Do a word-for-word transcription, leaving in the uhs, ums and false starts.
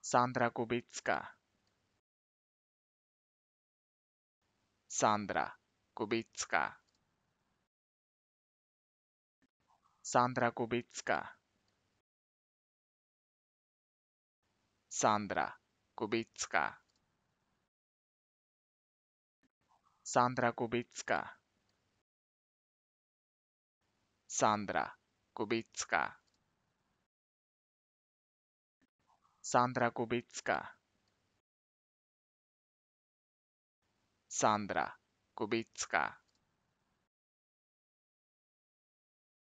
Sandra Kubicka. Sandra Kubicka. Sandra Kubicka. Sandra Kubicka. Sandra Kubicka. Sandra Kubicka. Sandra Kubicka. Sandra Kubicka.